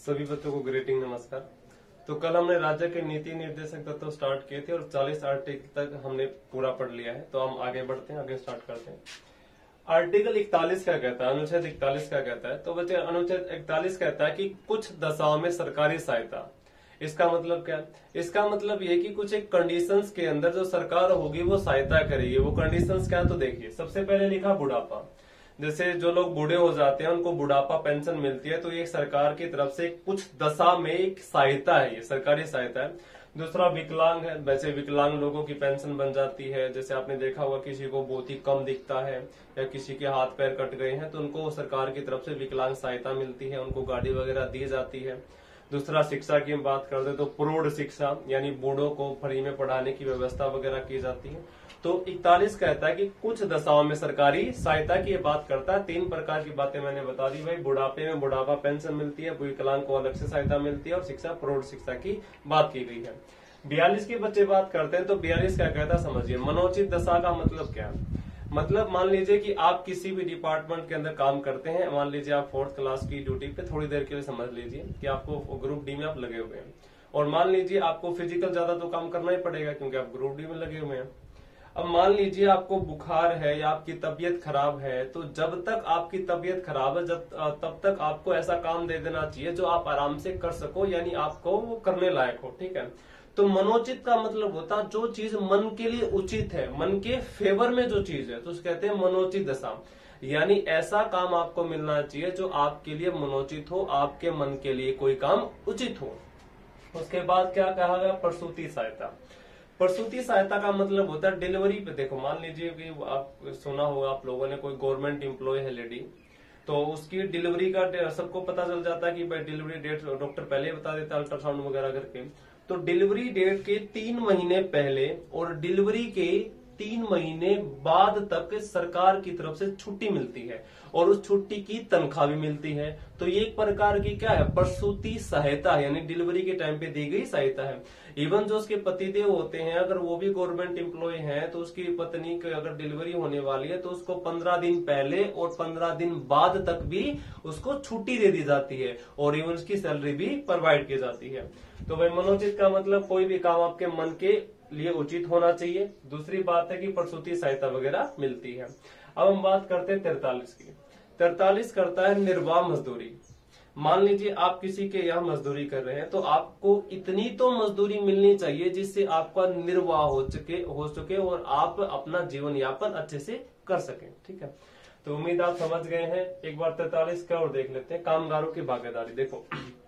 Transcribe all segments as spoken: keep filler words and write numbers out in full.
सभी बच्चों को ग्रीटिंग नमस्कार। तो कल हमने राज्य के नीति निर्देशक तत्व स्टार्ट किए थे और चालीस आर्टिकल तक हमने पूरा पढ़ लिया है। तो हम आगे बढ़ते हैं, आगे स्टार्ट करते हैं। आर्टिकल इकतालीस क्या कहता है, अनुच्छेद इकतालीस क्या कहता है? तो बच्चे अनुच्छेद इकतालीस कहता है कि कुछ दशाओं में सरकारी सहायता। इसका मतलब क्या है? इसका मतलब ये कि कुछ एक कंडीशंस के अंदर जो सरकार होगी वो सहायता करेगी। वो कंडीशंस क्या है? तो देखिए, सबसे पहले लिखा बुढ़ापा। जैसे जो लोग बूढ़े हो जाते हैं उनको बुढ़ापा पेंशन मिलती है, तो ये सरकार की तरफ से कुछ दशा में एक सहायता है, ये सरकारी सहायता है। दूसरा विकलांग है, वैसे विकलांग लोगों की पेंशन बन जाती है। जैसे आपने देखा होगा किसी को बहुत ही कम दिखता है या किसी के हाथ पैर कट गए हैं तो उनको सरकार की तरफ से विकलांग सहायता मिलती है, उनको गाड़ी वगैरह दी जाती है। दूसरा शिक्षा की हम बात करते हैं तो प्रौढ़ शिक्षा, यानी बूढ़ों को फ्री में पढ़ाने की व्यवस्था वगैरह की जाती है। तो इकतालीस कहता है कि कुछ दशाओं में सरकारी सहायता की बात करता है। तीन प्रकार की बातें मैंने बता दी भाई। बुढ़ापे में बुढ़ापा पेंशन मिलती है, विकलांग को अलग से सहायता मिलती है और शिक्षा प्रौढ़ शिक्षा की बात की गई है। बयालीस की बच्चे बात करते हैं तो बयालीस क्या कहता है समझिए। मनोचित दशा का मतलब क्या है? मतलब मान लीजिए कि आप किसी भी डिपार्टमेंट के अंदर काम करते हैं। मान लीजिए आप फोर्थ क्लास की ड्यूटी पे, थोड़ी देर के लिए समझ लीजिए कि आपको ग्रुप डी में आप लगे हुए हैं और मान लीजिए आपको फिजिकल ज्यादा तो काम करना ही पड़ेगा क्योंकि आप ग्रुप डी में लगे हुए हैं। अब मान लीजिए आपको बुखार है या आपकी तबीयत खराब है, तो जब तक आपकी तबीयत खराब है जब तब तक आपको ऐसा काम दे देना चाहिए जो आप आराम से कर सको, यानी आपको वो करने लायक हो। ठीक है, तो मनोचित का मतलब होता है जो चीज मन के लिए उचित है, मन के फेवर में जो चीज है, तो उसे कहते हैं मनोचित दशा। यानी ऐसा काम आपको मिलना चाहिए जो आपके लिए मनोचित हो, आपके मन के लिए कोई काम उचित हो। उसके बाद क्या कहा गया? प्रसूति सहायता। प्रसूति सहायता का मतलब होता है डिलीवरी पे। देखो, मान लीजिए कि आप सुना होगा आप लोगों ने, कोई गवर्नमेंट एम्प्लॉय है लेडी, तो उसकी डिलीवरी का सबको पता चल जाता है कि भाई डिलीवरी डेट डॉक्टर पहले ही बता देता है अल्ट्रासाउंड वगैरह करके। तो डिलीवरी डेट के तीन महीने पहले और डिलीवरी के तीन महीने बाद तक सरकार की तरफ से छुट्टी मिलती है और उस छुट्टी की तनख्वाह भी मिलती है। तो ये एक प्रकार की क्या है? प्रसूति सहायता है, यानी डिलीवरी के टाइम पे दी गई सहायता है। इवन जो उसके पतिदेव होते हैं, अगर वो भी गवर्नमेंट एम्प्लॉय हैं, तो उसकी पत्नी की अगर डिलीवरी होने वाली है तो उसको पंद्रह दिन पहले और पंद्रह दिन बाद तक भी उसको छुट्टी दे दी जाती है और इवन उसकी सैलरी भी प्रोवाइड की जाती है। तो भाई मनोचित का मतलब कोई भी काम आपके मन के लिए उचित होना चाहिए। दूसरी बात है कि प्रसूति सहायता वगैरह मिलती है। अब हम बात करते हैं तैतालीस की। तैतालीस करता है निर्वाह मजदूरी। मान लीजिए आप किसी के यहाँ मजदूरी कर रहे हैं तो आपको इतनी तो मजदूरी मिलनी चाहिए जिससे आपका निर्वाह हो चुके हो सके और आप अपना जीवन यापन अच्छे से कर सकें। ठीक है, तो उम्मीद आप समझ गए हैं। एक बार तैतालीस का और देख लेते हैं। कामगारों की भागीदारी। देखो,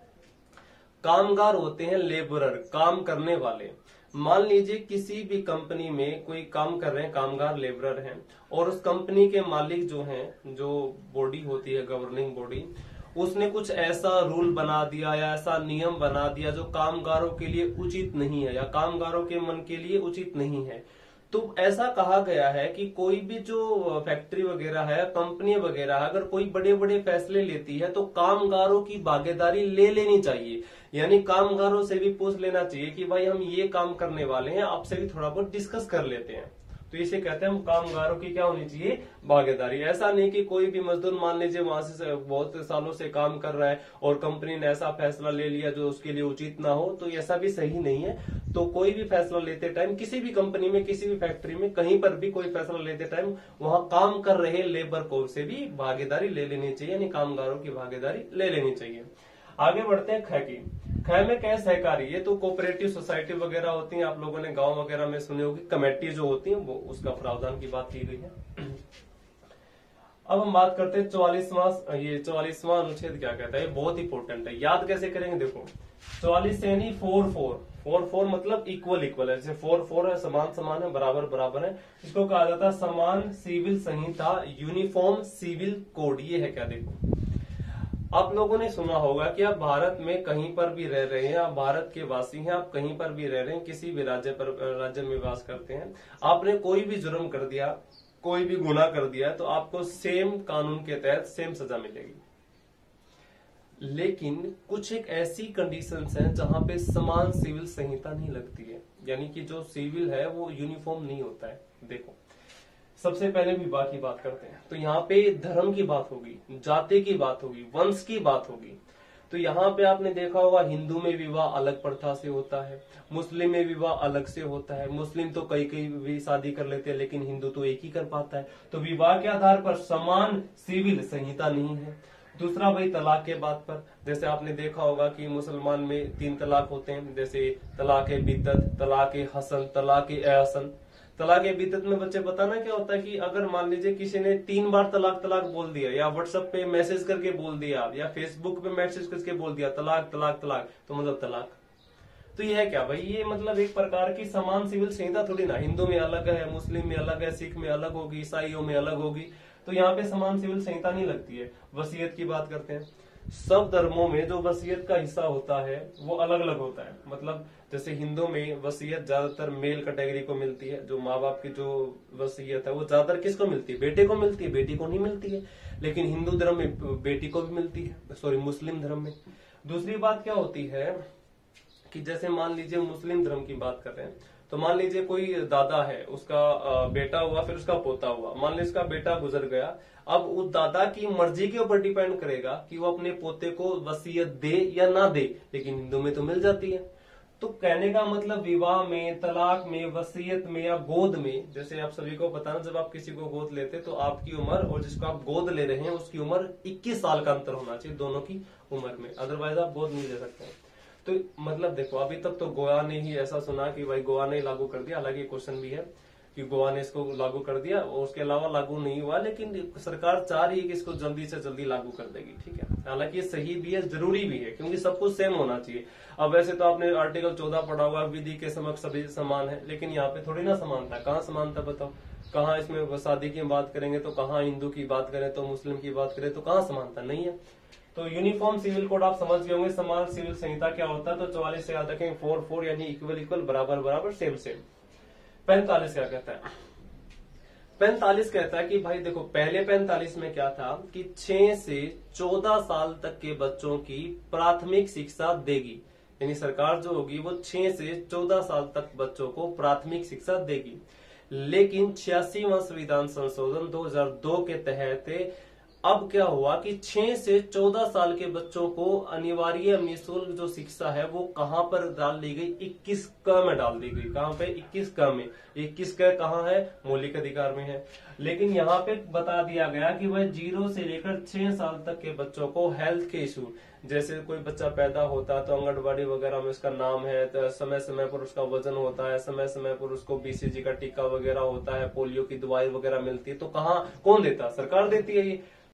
कामगार होते हैं लेबरर, काम करने वाले। मान लीजिए किसी भी कंपनी में कोई काम कर रहे हैं, कामगार लेबरर हैं, और उस कंपनी के मालिक जो हैं, जो बॉडी होती है गवर्निंग बॉडी, उसने कुछ ऐसा रूल बना दिया या ऐसा नियम बना दिया जो कामगारों के लिए उचित नहीं है या कामगारों के मन के लिए उचित नहीं है। तो ऐसा कहा गया है कि कोई भी जो फैक्ट्री वगैरह है, कंपनी वगैरह, अगर कोई बड़े बड़े फैसले लेती है तो कामगारों की भागीदारी ले लेनी चाहिए। यानी कामगारों से भी पूछ लेना चाहिए कि भाई हम ये काम करने वाले हैं, आपसे भी थोड़ा बहुत डिस्कस कर लेते हैं। तो इसे कहते हैं हम कामगारों की क्या होनी चाहिए? भागीदारी। ऐसा नहीं कि कोई भी मजदूर मान लीजिए वहां से बहुत सालों से काम कर रहा है और कंपनी ने ऐसा फैसला ले लिया जो उसके लिए उचित ना हो, तो ऐसा भी सही नहीं है। तो कोई भी फैसला लेते टाइम किसी भी कंपनी में, किसी भी फैक्ट्री में, कहीं पर भी कोई फैसला लेते टाइम वहां काम कर रहे लेबर को से भी भागीदारी ले लेनी चाहिए, यानी कामगारों की भागीदारी ले लेनी चाहिए। आगे बढ़ते हैं ख की। ख में क्या है? सहकारी। ये तो कोऑपरेटिव सोसाइटी वगैरह होती हैं, आप लोगों ने गांव वगैरह में सुने होगी। कमेटी जो होती है वो उसका प्रावधान की बात की गई है। अब हम बात करते हैं चौवालीसवां। ये चौवालीसवां अनुच्छेद क्या कहता है? ये बहुत इंपॉर्टेंट है। याद कैसे करेंगे? देखो, चौवालीस यानी फोर फोर फोर फोर मतलब इक्वल इक्वल है। जैसे फोर फोर है, समान समान है, बराबर बराबर है। इसको कहा जाता है समान सिविल संहिता, यूनिफॉर्म सिविल कोड। ये है क्या? देखो, आप लोगों ने सुना होगा कि आप भारत में कहीं पर भी रह रहे हैं, आप भारत के वासी हैं, आप कहीं पर भी रह रहे हैं, किसी भी राज्य पर राज्य में वास करते हैं, आपने कोई भी जुर्म कर दिया, कोई भी गुनाह कर दिया, तो आपको सेम कानून के तहत सेम सजा मिलेगी। लेकिन कुछ एक ऐसी कंडीशंस हैं जहां पे समान सिविल संहिता नहीं लगती है, यानी कि जो सिविल है वो यूनिफॉर्म नहीं होता है। देखो, सबसे पहले विवाह की बात करते हैं तो यहाँ पे धर्म की बात होगी, जाति की बात होगी, वंश की बात होगी। तो यहाँ पे आपने देखा होगा हिंदू में विवाह अलग प्रथा से होता है, मुस्लिम में विवाह अलग से होता है। मुस्लिम तो कई कई भी शादी कर लेते हैं, लेकिन हिंदू तो एक ही कर पाता है। तो विवाह के आधार पर समान सिविल संहिता नहीं है। दूसरा वही तलाक के बात पर, जैसे आपने देखा होगा कि मुसलमान में तीन तलाक होते हैं, जैसे तलाक बिद्दत, तलाक हसन, तलाक एहसन। तलाक बिद्दत में बच्चे बताना क्या होता है कि अगर मान लीजिए किसी ने तीन बार तलाक तलाक बोल दिया, या व्हाट्सएप पे मैसेज करके बोल दिया, या फेसबुक पे मैसेज करके बोल दिया तलाक तलाक तलाक, तो मतलब तलाक। तो ये है क्या भाई, ये मतलब एक प्रकार की समान सिविल संहिता थोड़ी ना, हिंदू में अलग है, मुस्लिम में अलग है, सिख में अलग होगी, ईसाइयों में अलग होगी, तो यहाँ पे समान सिविल संहिता नहीं लगती है। वसीयत की बात करते हैं, सब धर्मों में जो वसीयत का हिस्सा होता है वो अलग अलग होता है। मतलब जैसे हिंदू में वसीयत ज्यादातर मेल कैटेगरी को मिलती है, जो माँ बाप की जो वसीयत है वो ज्यादातर किसको मिलती है, बेटे को मिलती है, बेटी को नहीं मिलती है। लेकिन हिंदू धर्म में बेटी को भी मिलती है, सॉरी मुस्लिम धर्म में। दूसरी बात क्या होती है कि जैसे मान लीजिए मुस्लिम धर्म की बात कर रहे हैं, तो मान लीजिए कोई दादा है, उसका बेटा हुआ, फिर उसका पोता हुआ, मान लीजिए उसका बेटा गुजर गया, अब उस दादा की मर्जी के ऊपर डिपेंड करेगा कि वो अपने पोते को वसीयत दे या ना दे, लेकिन हिंदू में तो मिल जाती है। तो कहने का मतलब विवाह में, तलाक में, वसीयत में या गोद में, जैसे आप सभी को पता ना, जब आप किसी को गोद लेते तो आपकी उम्र और जिसको आप गोद ले रहे हैं उसकी उम्र इक्कीस साल का अंतर होना चाहिए दोनों की उम्र में, अदरवाइज आप गोद नहीं ले सकते। तो मतलब देखो, अभी तक तो गोवा ने ही ऐसा सुना कि भाई गोवा ने लागू कर दिया, हालांकि क्वेश्चन भी है कि गोवा ने इसको लागू कर दिया और उसके अलावा लागू नहीं हुआ, लेकिन सरकार चाह रही है कि इसको जल्दी से जल्दी लागू कर देगी, ठीक है। हालांकि ये सही भी है, जरूरी भी है, क्योंकि सब कुछ सेम होना चाहिए। अब वैसे तो आपने आर्टिकल चौदह पढ़ा होगा, विधि के समक्ष सभी समान है, लेकिन यहाँ पे थोड़ी ना समान था। कहाँ समान था बताओ, कहाँ इसमें शादी की बात करेंगे तो कहाँ हिंदू की बात करें तो मुस्लिम की बात करें तो कहाँ समानता नहीं है। तो यूनिफॉर्म सिविल कोड आप समझ गए होंगे। समान सिविल संहिता क्या होता है, तो चौवालीस से याद रखेंगे, फोर फोर यानी इक्वल इक्वल, बराबर बराबर, सेम सेम। पैंतालीस क्या कहता है, पैंतालीस कहता है कि भाई देखो, पहले पैंतालीस में क्या था कि छह से चौदह साल तक के बच्चों की प्राथमिक शिक्षा देगी, यानी सरकार जो होगी वो छह से चौदह साल तक बच्चों को प्राथमिक शिक्षा देगी। लेकिन छियासीवां संविधान संशोधन दो हज़ार दो के तहत अब क्या हुआ कि छह से चौदह साल के बच्चों को अनिवार्य निःशुल्क जो शिक्षा है वो कहां पर डाल दी गई, इक्कीस क में डाल दी गई। कहां पे, इक्कीस क में। इक्कीस क कहां है, मौलिक अधिकार में है। लेकिन यहाँ पे बता दिया गया कि वह जीरो से लेकर छह साल तक के बच्चों को हेल्थ के इशू, जैसे कोई बच्चा पैदा होता है तो आंगनबाड़ी वगैरह में उसका नाम है, तो समय समय पर उसका वजन होता है, समय समय पर उसको बीसीजी का टीका वगैरह होता है, पोलियो की दवाई वगैरह मिलती है, तो कहाँ कौन देता, सरकार देती है ये।